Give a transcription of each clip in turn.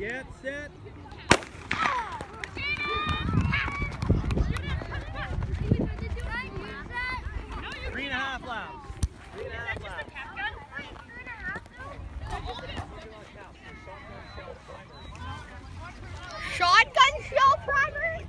Get set. 3.5 laps. 3.5 laps. Shotgun shell primary?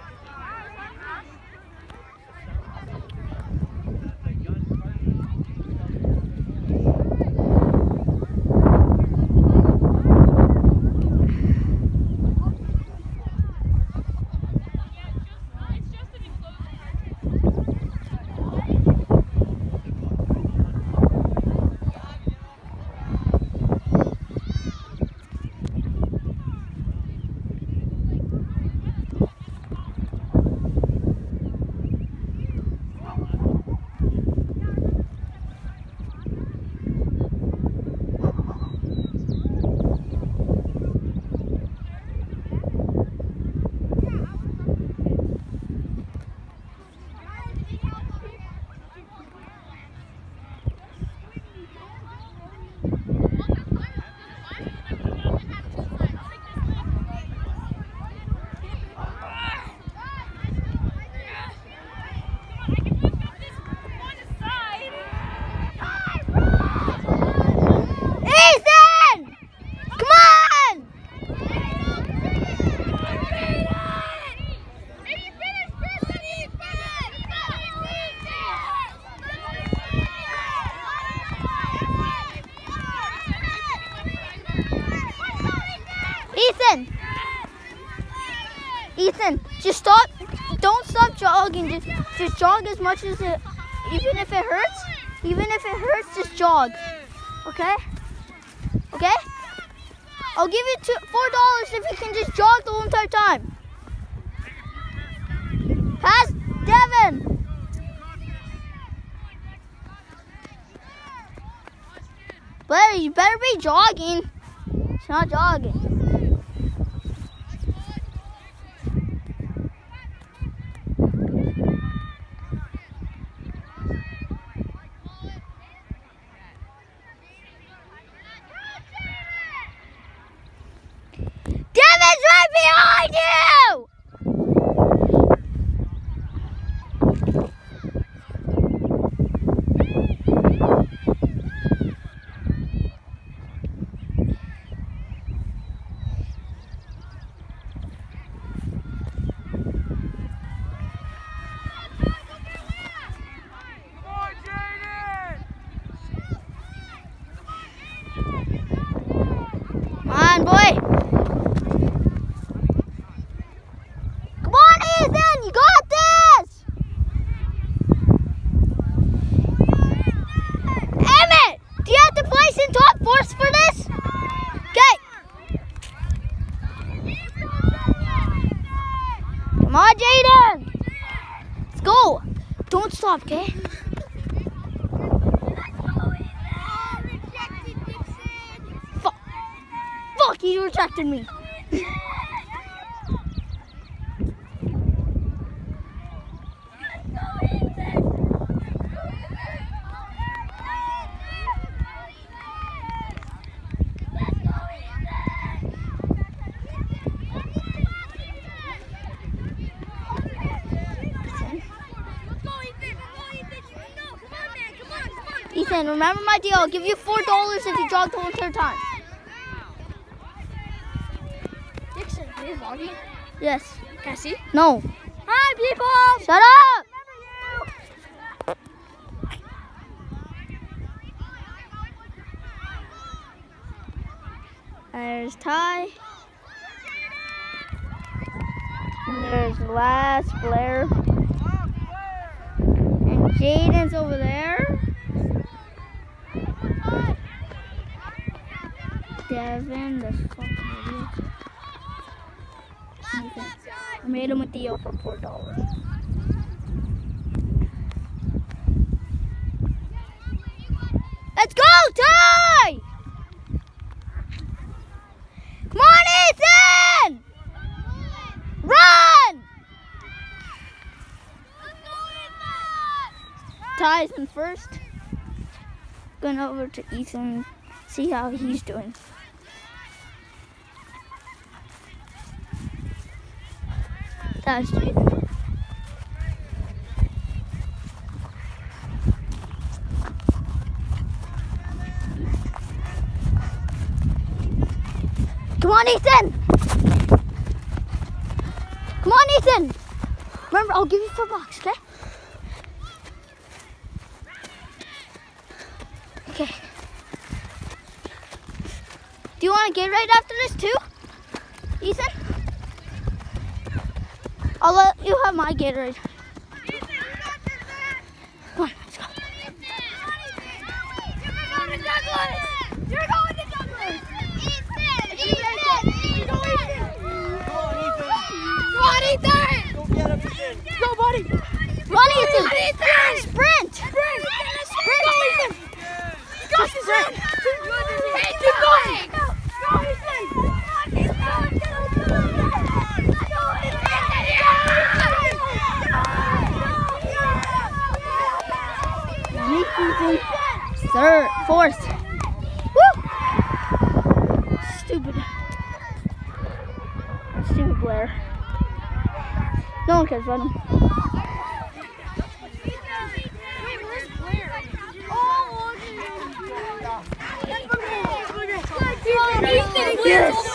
Ethan, just stop. Don't stop jogging. Just jog as much as it, even if it hurts, just jog. Okay? Okay? I'll give you $4 if you can just jog the whole entire time. Pass Devin. Blair, you better be jogging. It's not jogging. Devin's right behind you! Come on, boy! You got this! Emmett, do you have to place in top force for this? Okay. Come on, Jaden. Let's go. Don't stop, okay? Fuck, he rejected me. Ethan, remember my deal. I'll give you $4 if you jog the whole entire time. Dixon, are you vlogging? Yes. Can I see? No. Hi, people! Shut up! There's Ty. There's last Blair. And Jaden's over there. Devin, the fucking idiot. I made him a deal for $4. Let's go, Ty! Come on, Ethan! Run! Ty's in first. Going over to Ethan, see how he's doing. That's it. Come on, Ethan! Come on, Ethan! Remember, I'll give you $4, okay? Okay. Do you want to get right after this too, Ethan? I'll let you have my Gatorade. Come on, let's go. You're going to Douglas! Go get him, Ethan. Go, buddy! Run, Ethan! Ethan! Sprint! Sprint! Sprint! Go, Ethan! Hey, keep going! Go, Ethan! Ethan. Third, fourth. Woo! Stupid Blair. No one cares about him. Yes.